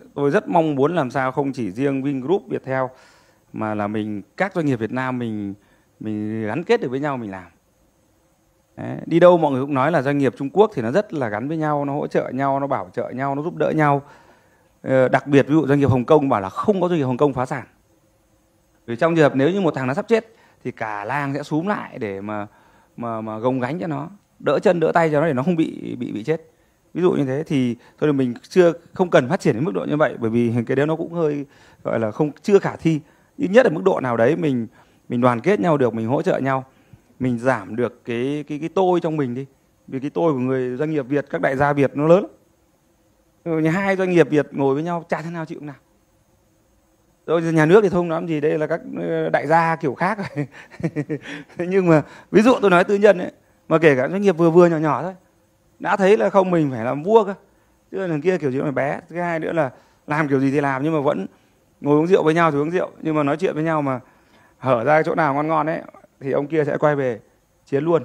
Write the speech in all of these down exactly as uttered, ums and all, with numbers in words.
tôi rất mong muốn làm sao không chỉ riêng Vingroup, Viettel mà là mình các doanh nghiệp Việt Nam mình mình gắn kết được với nhau mình làm. Đấy, đi đâu mọi người cũng nói là doanh nghiệp Trung Quốc thì nó rất là gắn với nhau, nó hỗ trợ nhau, nó bảo trợ nhau, nó giúp đỡ nhau. Ờ, đặc biệt ví dụ doanh nghiệp Hồng Kông bảo là không có doanh nghiệp Hồng Kông phá sản. Vì trong trường hợp nếu như một thằng nó sắp chết thì cả làng sẽ xúm lại để mà mà mà gồng gánh cho nó, đỡ chân đỡ tay cho nó để nó không bị bị bị chết. Ví dụ như thế thì thôi thì mình chưa không cần phát triển đến mức độ như vậy, bởi vì cái đấy nó cũng hơi gọi là không chưa khả thi. Ít nhất ở mức độ nào đấy mình mình đoàn kết nhau được, mình hỗ trợ nhau, mình giảm được cái cái cái tôi trong mình đi. Vì cái tôi của người doanh nghiệp Việt, các đại gia Việt nó lớn. Rồi hai doanh nghiệp Việt ngồi với nhau chả thế nào chịu nào. Rồi nhà nước thì không nói gì, đây là các đại gia kiểu khác rồi. Nhưng mà ví dụ tôi nói tư nhân ấy, mà kể cả doanh nghiệp vừa vừa nhỏ nhỏ thôi, đã thấy là không mình phải làm vua cơ. Chứ là kia kiểu gì mà bé. Thứ hai nữa là làm kiểu gì thì làm nhưng mà vẫn ngồi uống rượu với nhau thì uống rượu, nhưng mà nói chuyện với nhau mà hở ra chỗ nào ngon ngon ấy thì ông kia sẽ quay về chiến luôn.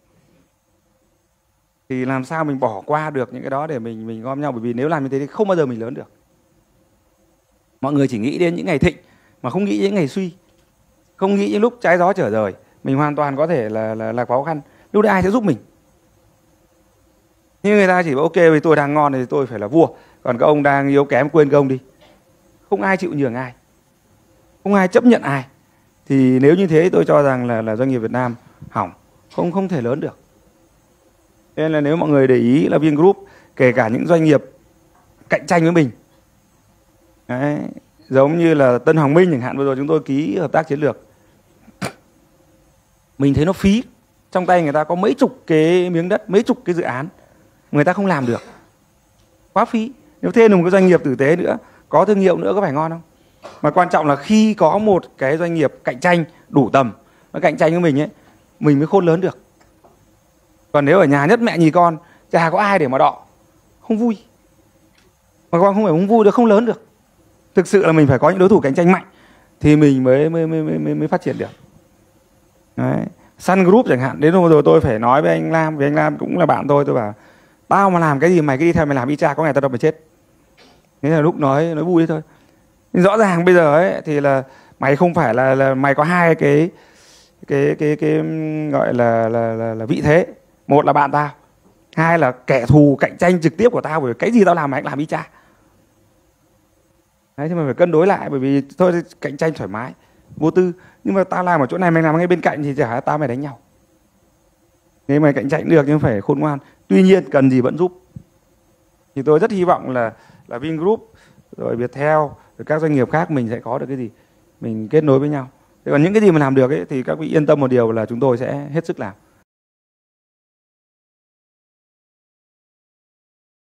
Thì làm sao mình bỏ qua được những cái đó để mình mình gom nhau, bởi vì nếu làm như thế thì không bao giờ mình lớn được. Mọi người chỉ nghĩ đến những ngày thịnh mà không nghĩ đến những ngày suy, không nghĩ những lúc trái gió trở rời. Mình hoàn toàn có thể là là, là khó khăn. Lúc đấy ai sẽ giúp mình? Nhưng người ta chỉ bảo ok vì tôi đang ngon thì tôi phải là vua, còn các ông đang yếu kém quên các ông đi. Không ai chịu nhường ai, không ai chấp nhận ai. Thì nếu như thế tôi cho rằng là là doanh nghiệp Việt Nam hỏng, không không thể lớn được. Nên là nếu mọi người để ý là Vingroup, kể cả những doanh nghiệp cạnh tranh với mình, đấy, giống như là Tân Hoàng Minh chẳng hạn, vừa rồi chúng tôi ký hợp tác chiến lược, mình thấy nó phí. Trong tay người ta có mấy chục cái miếng đất, mấy chục cái dự án, người ta không làm được, quá phí. Nếu thêm được một cái doanh nghiệp tử tế nữa, có thương hiệu nữa có phải ngon không? Mà quan trọng là khi có một cái doanh nghiệp cạnh tranh đủ tầm, nó cạnh tranh với mình ấy, mình mới khôn lớn được. Còn nếu ở nhà nhất mẹ nhì con, chả có ai để mà đọ, không vui. Mà con không phải không vui được, không lớn được. Thực sự là mình phải có những đối thủ cạnh tranh mạnh thì mình mới mới mới mới, mới phát triển được. Đấy. Sun Group chẳng hạn, đến hôm rồi tôi phải nói với anh Lam, vì anh Lam cũng là bạn tôi, tôi bảo tao mà làm cái gì mày cứ đi theo mày làm y chang, có ngày tao đâu mà chết. Thế là lúc nói nói vui đấy thôi. Nhưng rõ ràng bây giờ ấy thì là mày không phải là, là mày có hai cái cái cái cái, cái gọi là, là là là vị thế. Một là bạn tao, hai là kẻ thù cạnh tranh trực tiếp của tao, bởi vì cái gì tao làm mày cũng làm y chang. Đấy, thì mình phải cân đối lại, bởi vì thôi cạnh tranh thoải mái, vô tư. Nhưng mà tao làm ở chỗ này, mày làm ngay bên cạnh thì chả tao mày đánh nhau. Nếu mày cạnh tranh được nhưng phải khôn ngoan. Tuy nhiên cần gì vẫn giúp. Thì tôi rất hy vọng là là Vingroup, rồi Viettel, rồi các doanh nghiệp khác mình sẽ có được cái gì, mình kết nối với nhau. Thế còn những cái gì mà làm được ấy, thì các vị yên tâm một điều là chúng tôi sẽ hết sức làm.